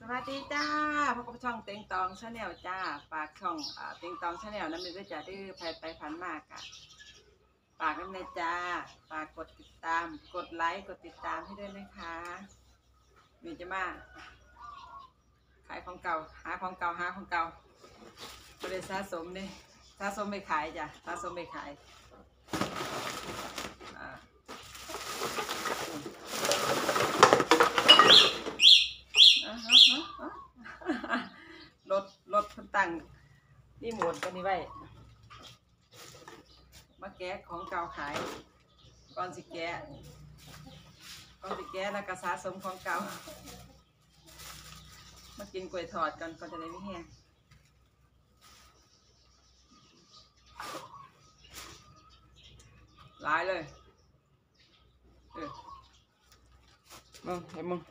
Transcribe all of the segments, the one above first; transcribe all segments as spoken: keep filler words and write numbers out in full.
วัสดีจ้าพบกับช่องเต็งตองชาแนลจ้าฝากช่องอ่าเต็งตองชาแนลนั้นมีด้วยจ้าที่ไปไปผ่านมากอะฝากกันเลยจ้าฝากกดติดตามกดไลค์กดติดตามให้ด้วยนะคะมีจะมาขายของเก่าหาของเก่าหาของเก่าบริษัทสะสมเนี่ยสะสมไม่ขายจ้ะสะสมไม่ขายรถรถคนตั้งนี่หมดกันนี่ไว้มาแก้ของเก่าขายก่อนสิแก้ก่อนสิแก้แล้วก็สะสมของเก่ามากินกล้วยทอดกันก็จะได้ไม่แห้งหลายเลยเออมึงเห็นมึง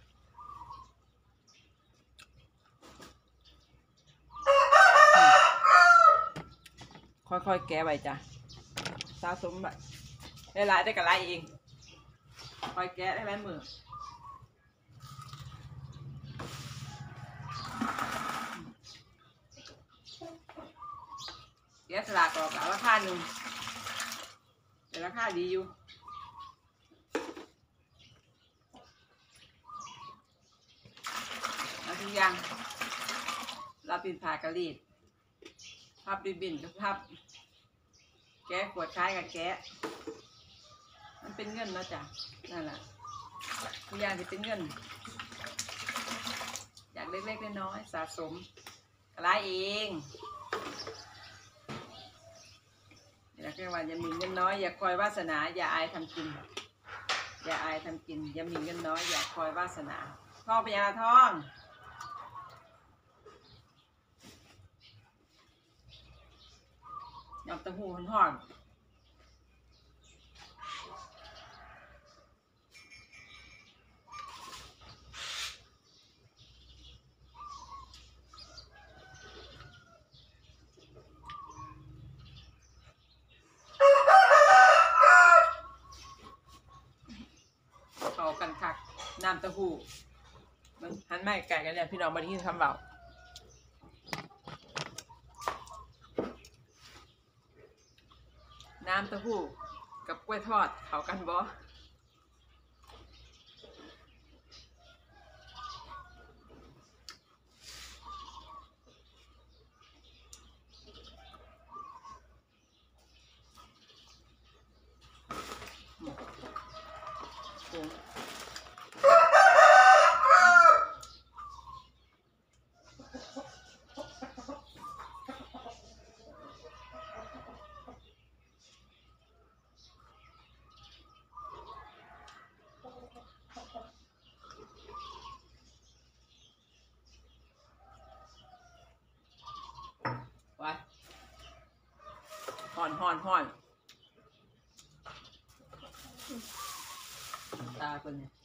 ค่อยๆแกะไปจ้ะสะสมแบบได้หลายได้กับหลายเองค่อยแกะได้หลายมือแกะสลากออกกับราคาหนึ่งแต่ราคาดีอยู่แล้วทุกอย่างเราปิดผ่ากระลีดพับริบบิ้นกับพับแกะขวดคล้ายกับแกะมันเป็นเงินนะจ๊ะนั่นแหละทุกอย่างที่เป็นเงินอยากเล็กๆน้อยๆสะสมกระไรเองอยากแค่ว่าอย่ามีเงินน้อยอย่าคอยวาสนาอย่าอายทำกินอย่าอายทำกินอย่ามีเงินน้อยอย่าคอยวาสนาทองเป็นยาทองยำเต้าหู้ห่อนเข้ากันคักน้ำเต้าหู้มันหันไม่ไก่กันเนี่ยพี่น้องมาที่คำเบาน้ำเต้าหู้กับกล้วยทอดเข้ากันบ่ห่อนห่อนห่อนตาคนเนี่ย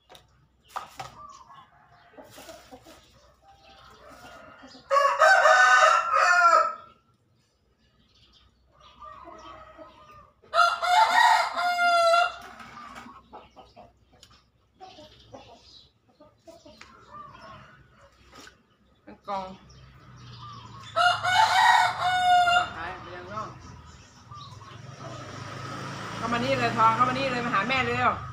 กองเข้ามานี่เลยทองเข้ามานี่เลยมาหาแม่เลยอ่ะ